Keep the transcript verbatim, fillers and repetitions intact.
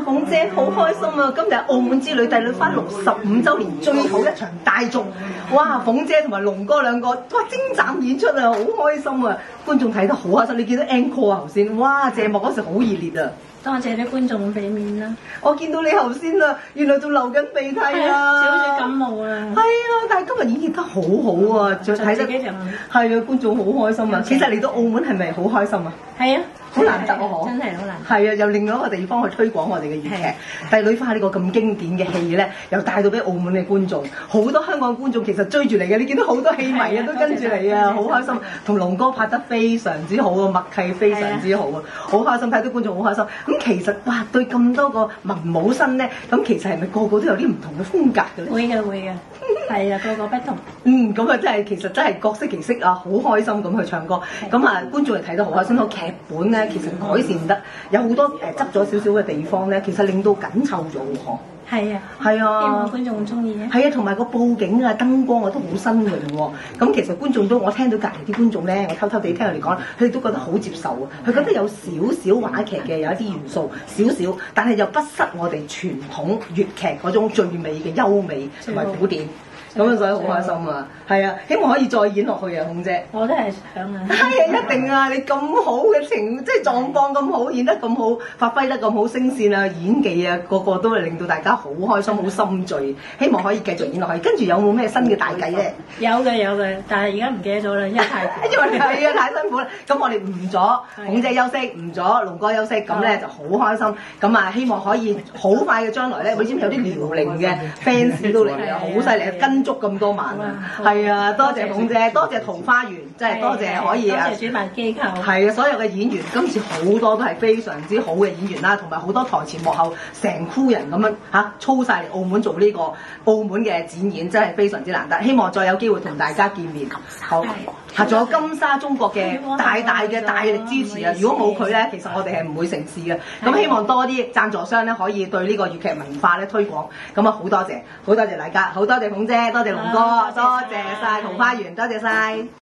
鳳姐好開心啊！今日澳門之旅帝女花六十五週年最後一場大續，哇！鳳姐同埋龍哥兩個哇精湛演出啊，好開心啊！觀眾睇得好開心，你見到 encore 啊頭先，哇！謝幕嗰時好熱烈啊！ 多謝啲觀眾俾面啦！ 我見到你頭先啊，原來仲流緊鼻涕啊， 少少感冒啊！ 係啊，但係今日演繹得好好啊，再睇得係啊，觀眾好開心啊！其實嚟到澳門係咪好開心啊？ 係啊！ 好難得喎， 真係好難。 係啊，由另外一個地方去推廣我哋嘅粵劇《帝女花》呢個咁經典嘅戲咧，又帶到俾澳門嘅觀眾，好多香港觀眾其實追住嚟嘅，你見到好多戲迷啊都跟住嚟啊，好開心。同龍哥拍得非常之好啊，默契非常之好啊，好開心睇到觀眾好開心。咁其實哇，對咁多個文武生咧，咁其實係咪個個都有啲唔同嘅風格嘅咧？ 會嘅會嘅，係啊，個個不同。 嗯，咁啊真係其實真係各色其色啊，好開心咁去唱歌。咁啊觀眾嚟睇到好開心，個劇本咧其實改善得有好多誒執咗少少嘅地方咧，其實令到緊湊咗喎。 係啊， 係啊， 希望觀眾中意嘅。 係啊，同埋個佈景啊、燈光啊都好新穎喎。咁其實觀眾都，我聽到隔離啲觀眾咧，我偷偷地聽佢哋講，佢哋都覺得好接受啊。佢覺得有少少話劇嘅有一啲元素，少少，但係又不失我哋傳統粵劇嗰種最美嘅優美同埋古典。咁啊，所以好開心啊！係啊，希望可以再演落去啊，鳳姐。 我都係想啊。 係啊，一定啊！你咁好嘅情，即係狀況咁好，演得咁好，發揮得咁好，聲線啊、演技啊，個個都係令到大家好開心、好心醉。希望可以繼續演落去。跟住有冇咩新嘅大計咧？ 有嘅有嘅，但係而家唔記得咗啦，因為太因為係啊，太辛苦啦。咁我哋誤咗鳳姐休息，誤咗龍哥休息，咁咧就好開心。咁啊，希望可以好快嘅將來咧，你知唔知有啲遼寧嘅 fans 都嚟啊，好犀利，跟足咁多晚啊！係啊，多謝鳳姐，多謝桃花源，真係多謝可以啊！ 多謝主辦機構。 係啊，所有嘅演員今次好多都係非常之好嘅演員啦，同埋好多台前幕後成 crew 人咁樣嚇操晒嚟澳門做呢個澳門嘅展演，真係非常之難得。希望再有機會同大家見面。好，嚇仲有金沙中國嘅大大嘅大力支持啊！如果冇佢咧，其實我哋係唔會成事嘅。咁希望多啲贊助商咧可以對呢個粵劇文化咧推廣。咁啊好多謝，好多謝大家，好多謝鳳姐，多謝龍哥，多謝晒桃花源，多謝晒。